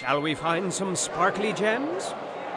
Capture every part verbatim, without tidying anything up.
Shall we find some sparkly gems?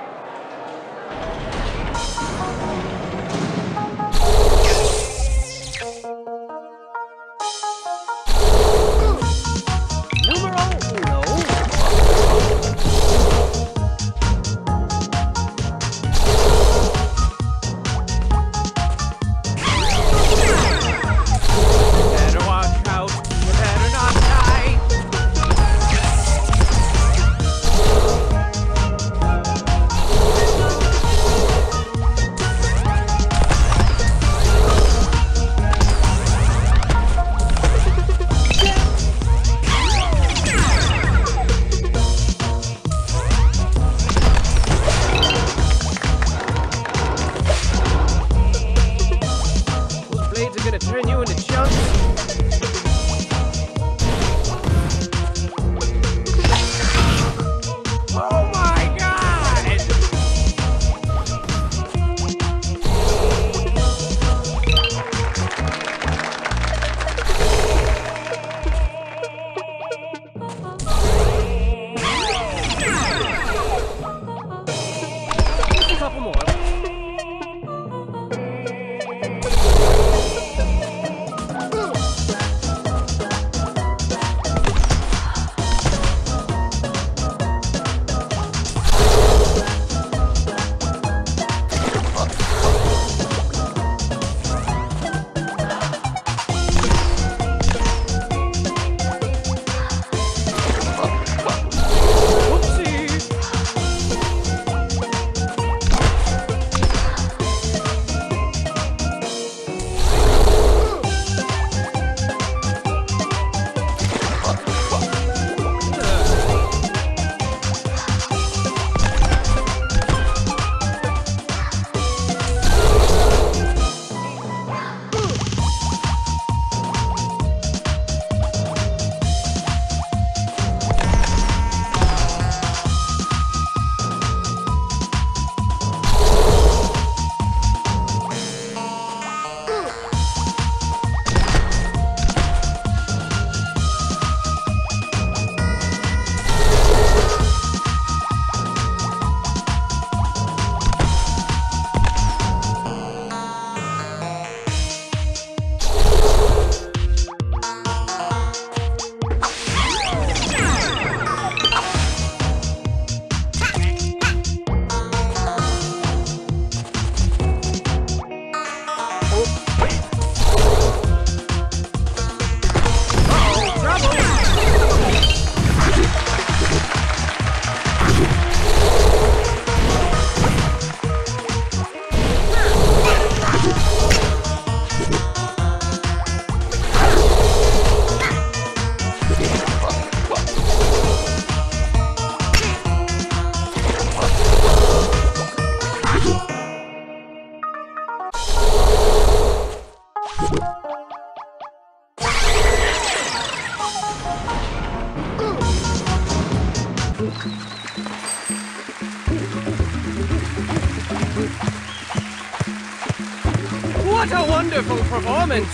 What a wonderful performance!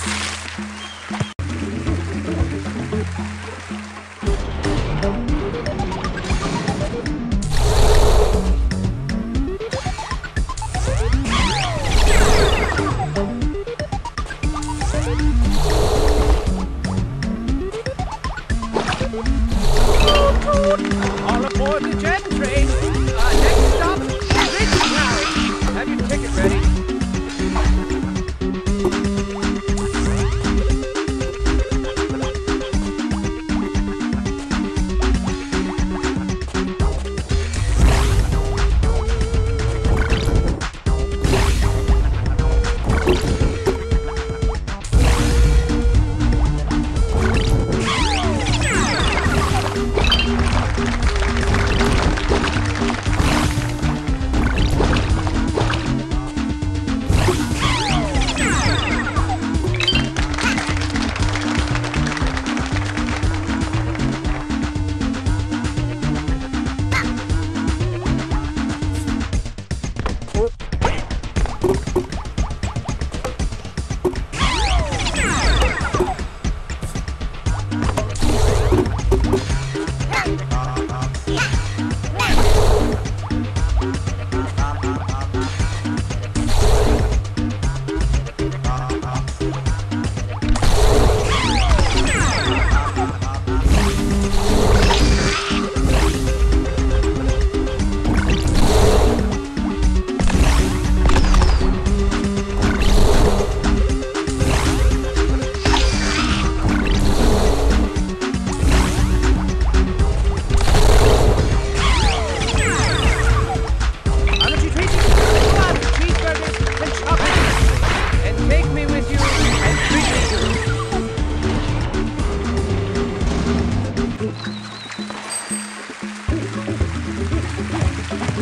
All aboard the jet train! Uh, next stop, Bridgetown! Have your ticket ready.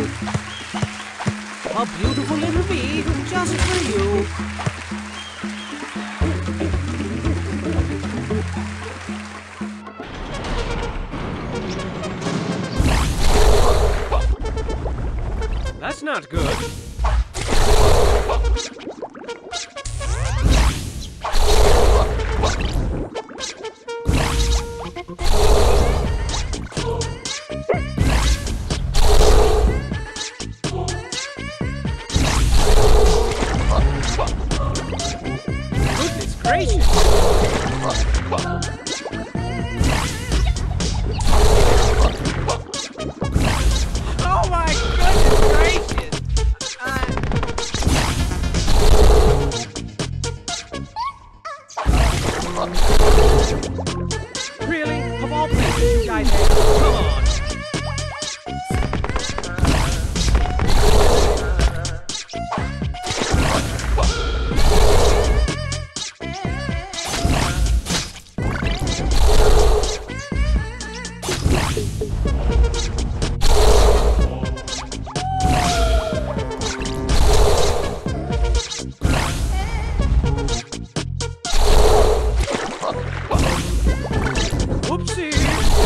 A beautiful little bee just for you. That's not good. Goodness gracious! Oh my goodness gracious! Uh... Really? Of all places, you guys have... Come on! Whoopsie!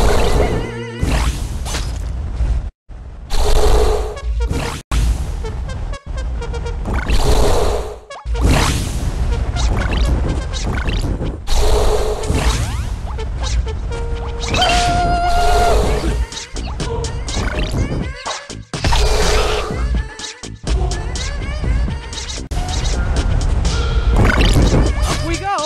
Up we go!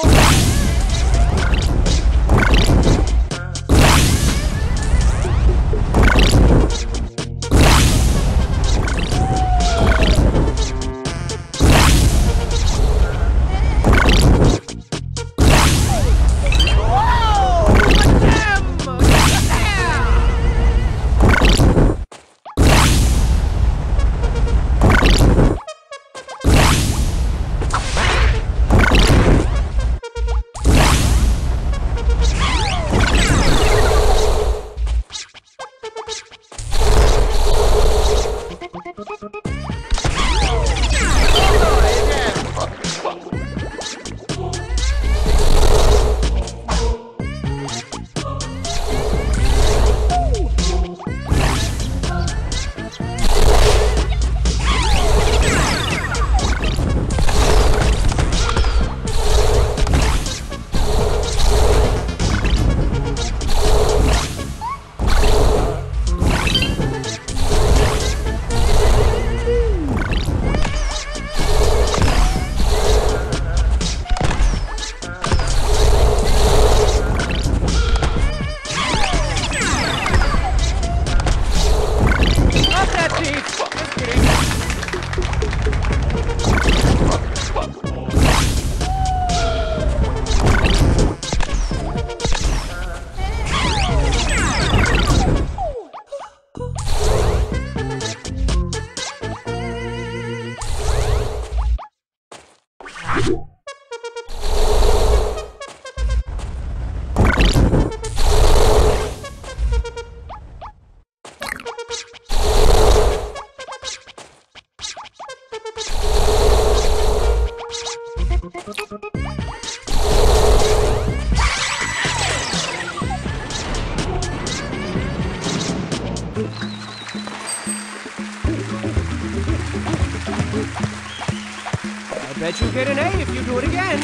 I bet you'll get an A if you do it again.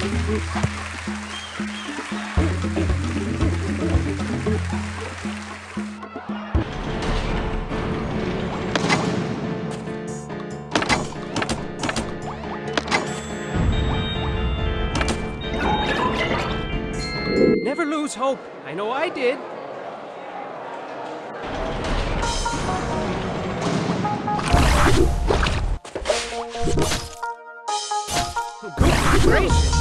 Never lose hope. I know I did. Goodness gracious!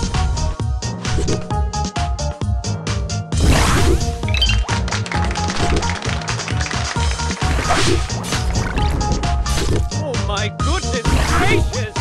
Oh my goodness gracious!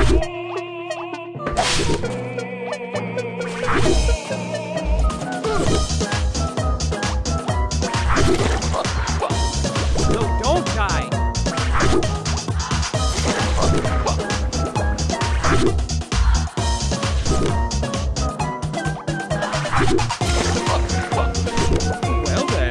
No, don't die. Well then.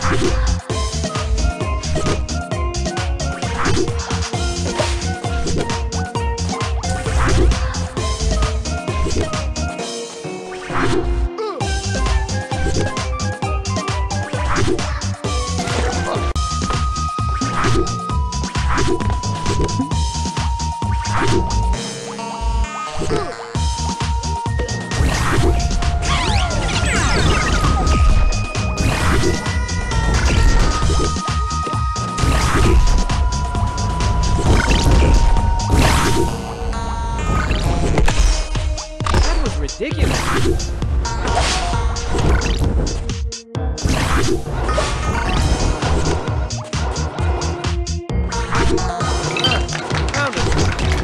That was ridiculous. Found it.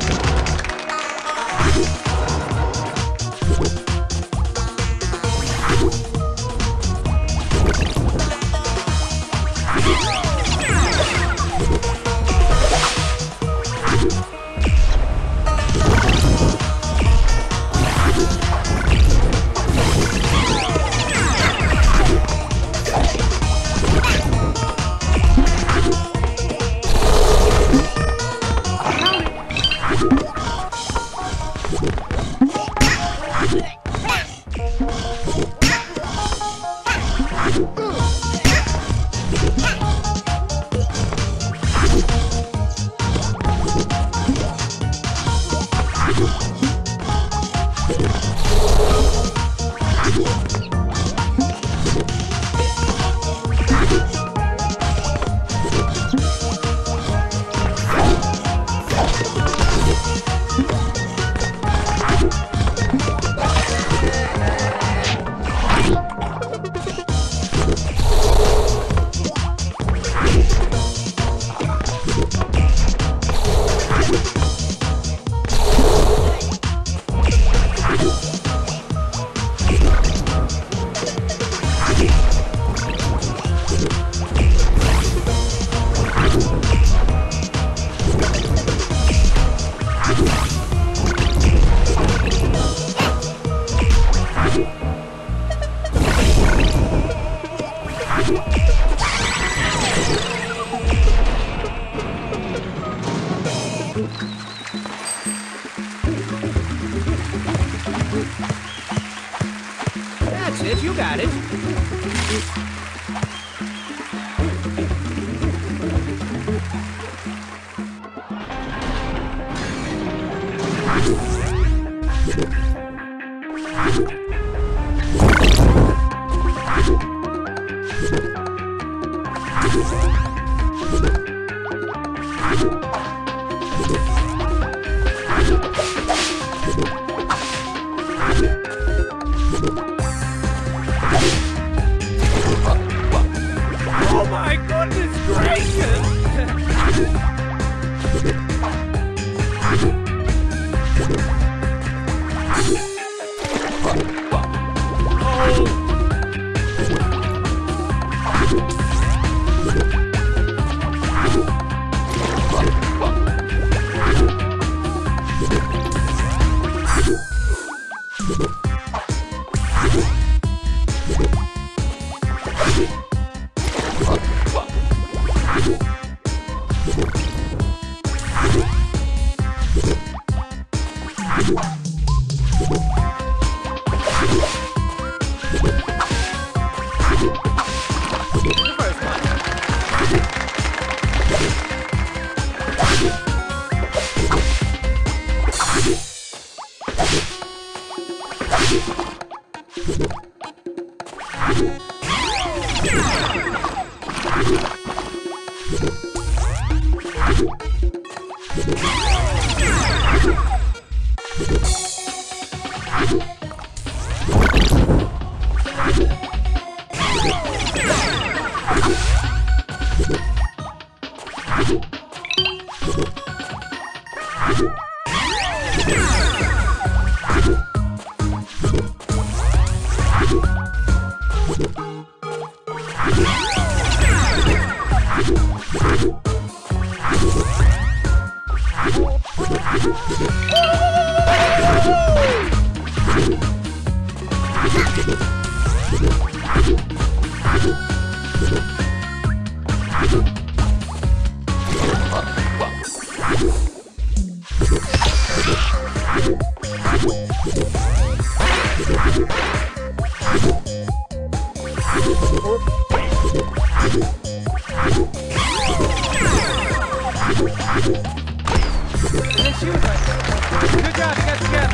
That's it, you got it. Oh my goodness gracious! You Good job, get together.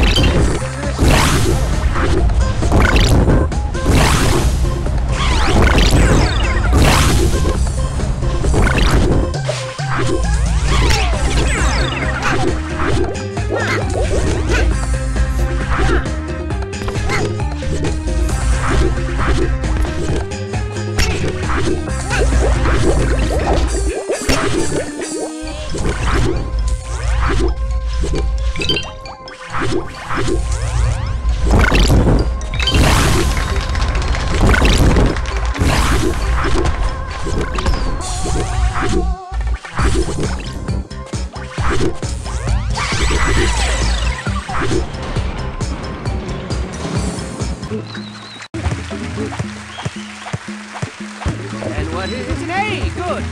And what is it? It's an A. Good.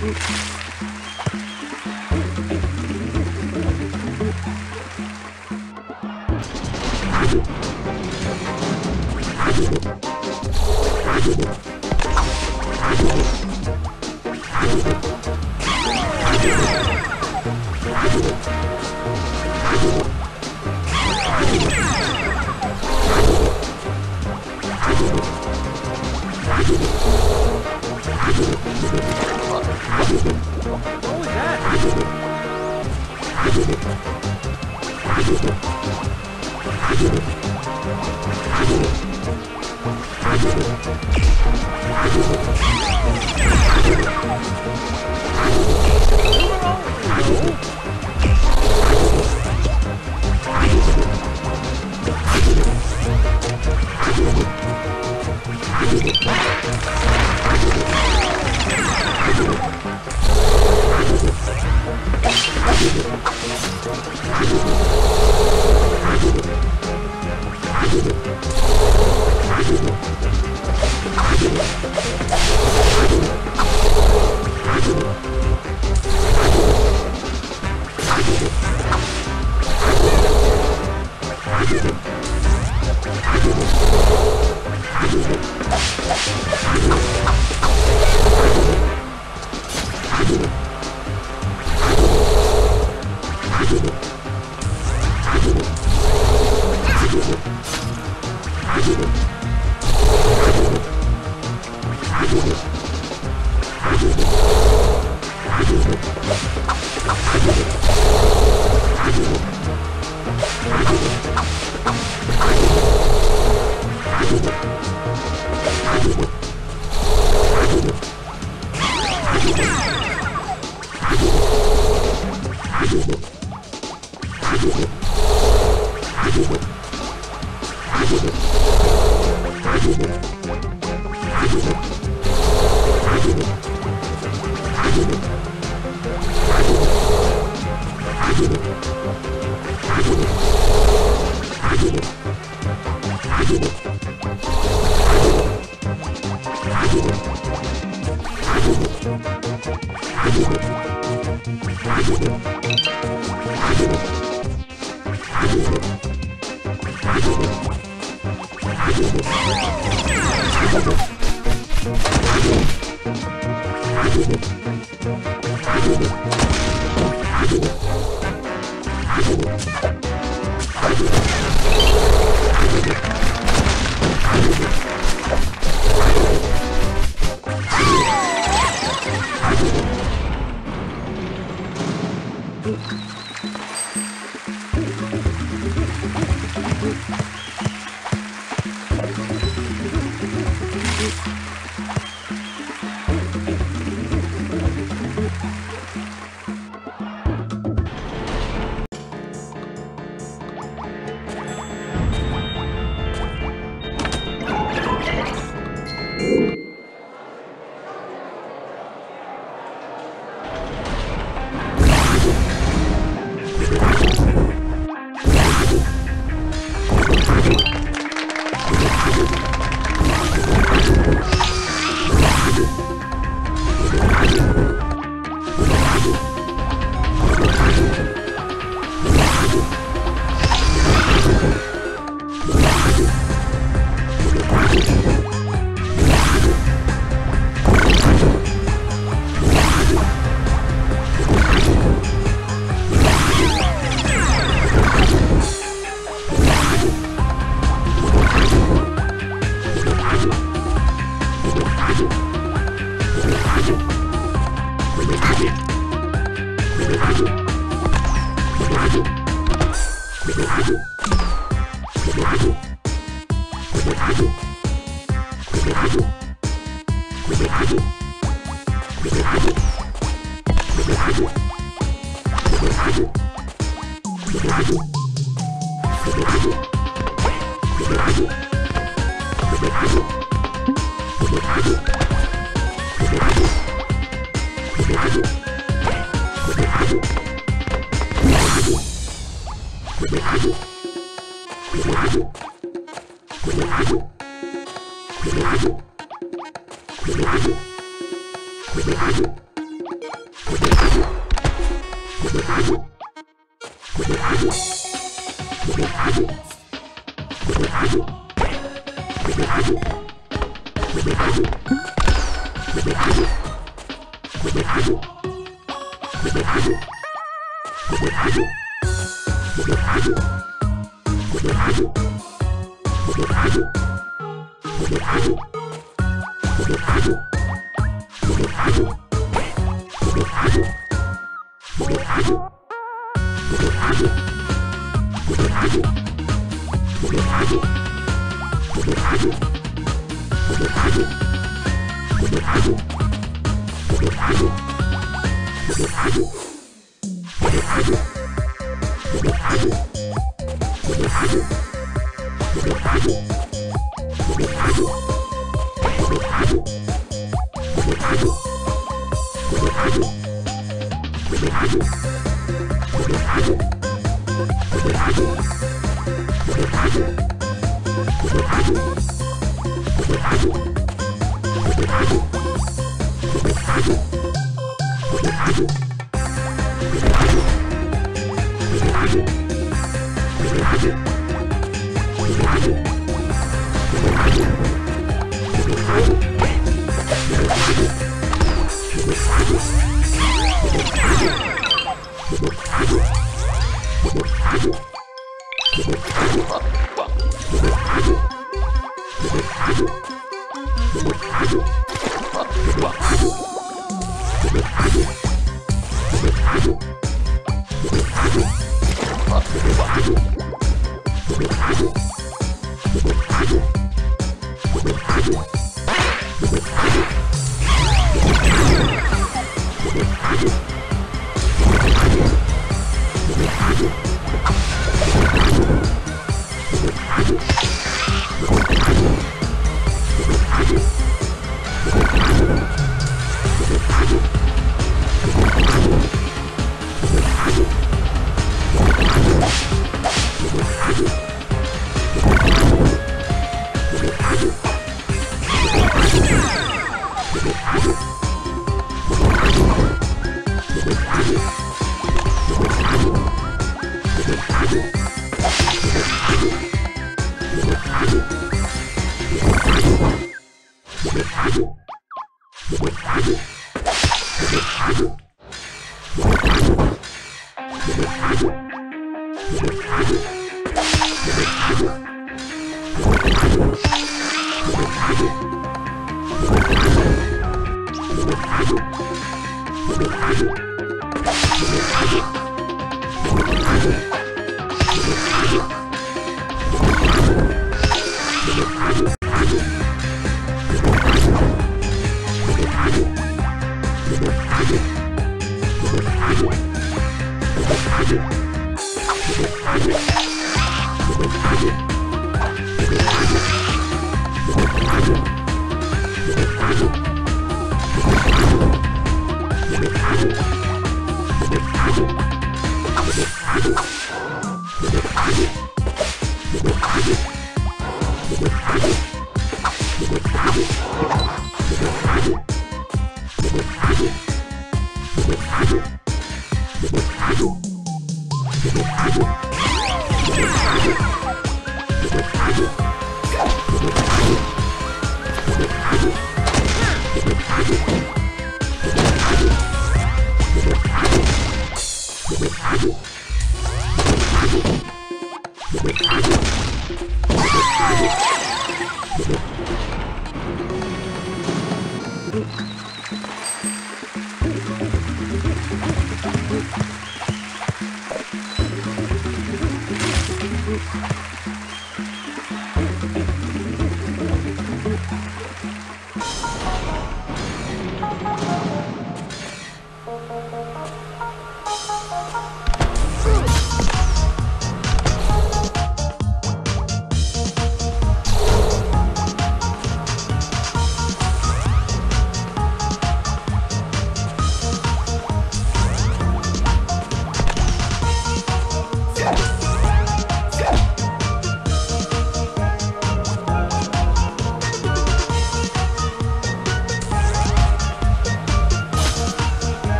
What was that?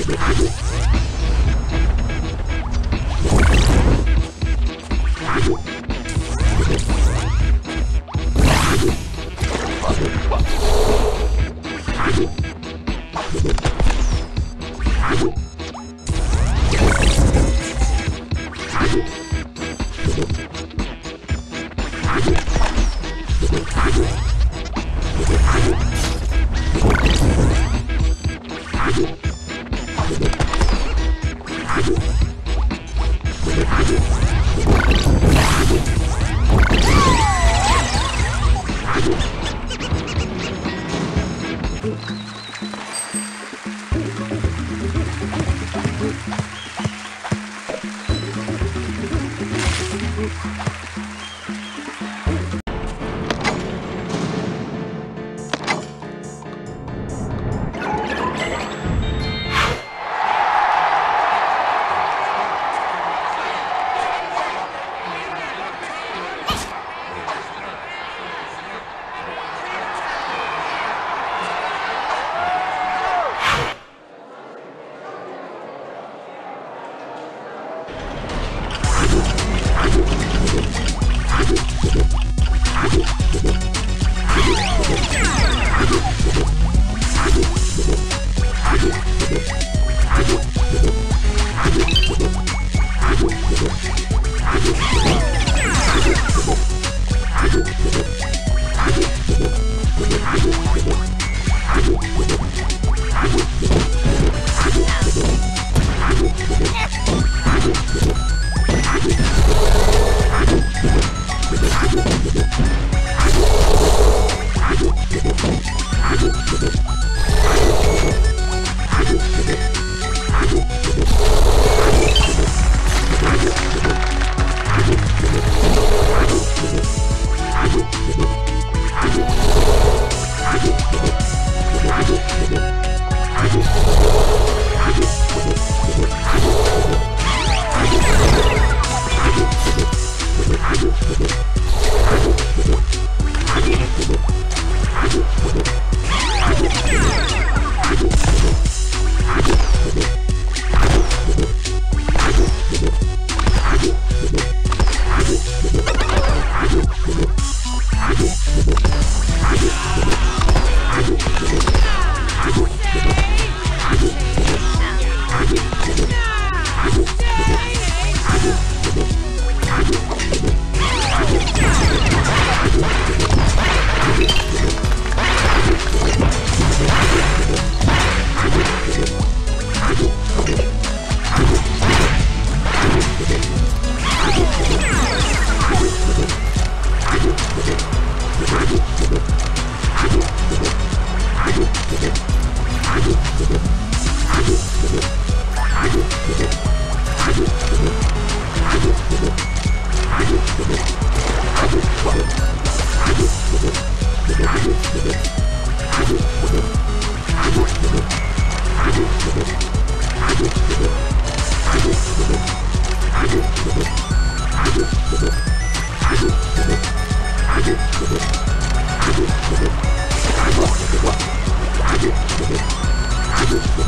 You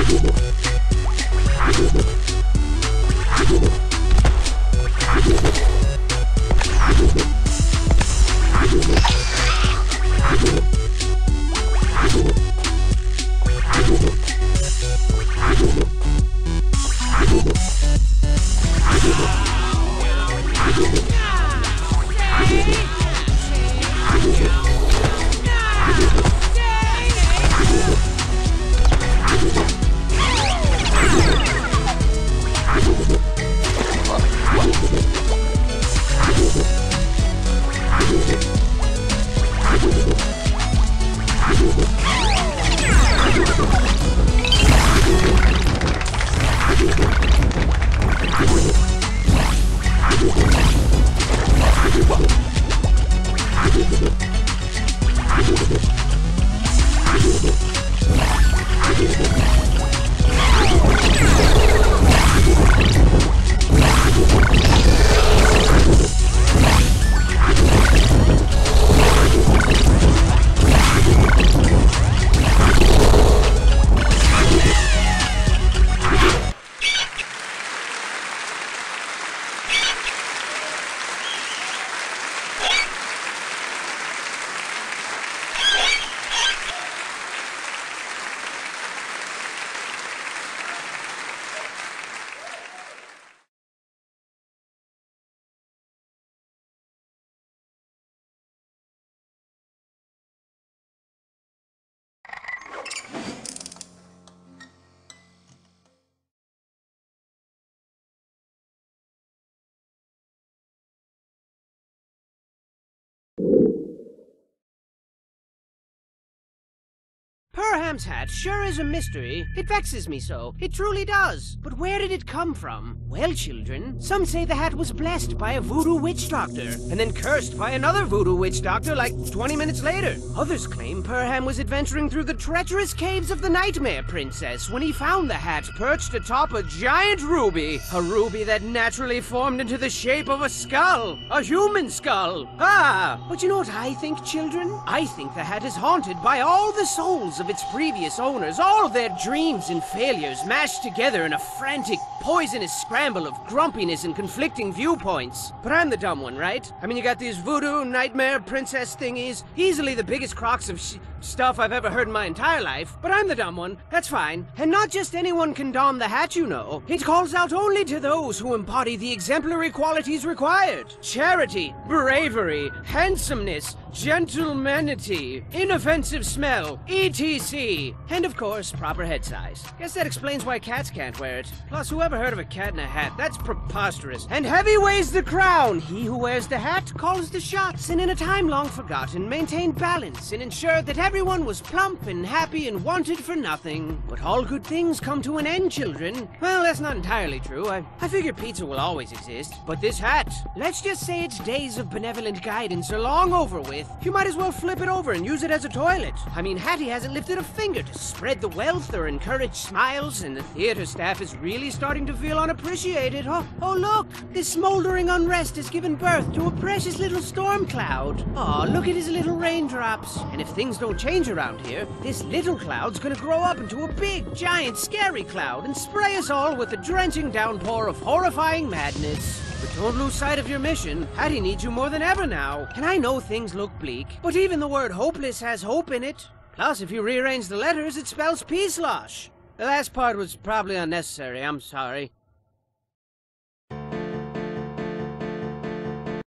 Perham's hat sure is a mystery. It vexes me so. It truly does. But where did it come from? Well, children, some say the hat was blessed by a voodoo witch doctor, and then cursed by another voodoo witch doctor like twenty minutes later. Others claim Perham was adventuring through the treacherous caves of the Nightmare Princess when he found the hat perched atop a giant ruby. A ruby that naturally formed into the shape of a skull. A human skull. Ah! But you know what I think, children? I think the hat is haunted by all the souls of its previous owners, all their dreams and failures mashed together in a frantic, poisonous scramble of grumpiness and conflicting viewpoints. But I'm the dumb one, right? I mean, you got these voodoo nightmare princess thingies, easily the biggest crocks of sh stuff I've ever heard in my entire life, but I'm the dumb one. That's fine. And not just anyone can don the hat, you know. It calls out only to those who embody the exemplary qualities required. Charity, bravery, handsomeness, gentlemanity, inoffensive smell, et cetera. And of course, proper head size. Guess that explains why cats can't wear it. Plus, whoever heard of a cat in a hat? That's preposterous. And heavy weighs the crown. He who wears the hat calls the shots, and in a time long forgotten, maintained balance and ensured that everyone was plump and happy and wanted for nothing. But all good things come to an end, children. Well, that's not entirely true. I, I figure pizza will always exist. But this hat, let's just say its days of benevolent guidance are long over with. You might as well flip it over and use it as a toilet. I mean, Hattie hasn't lifted a finger to spread the wealth or encourage smiles, and the theater staff is really starting to feel unappreciated. Oh, oh look! This smoldering unrest has given birth to a precious little storm cloud. Oh, look at his little raindrops. And if things don't change around here, this little cloud's gonna grow up into a big, giant, scary cloud and spray us all with a drenching downpour of horrifying madness. But don't lose sight of your mission. Hattie needs you more than ever now. And I know things look bleak, but even the word hopeless has hope in it. Plus, if you rearrange the letters, it spells peace losh. The last part was probably unnecessary, I'm sorry.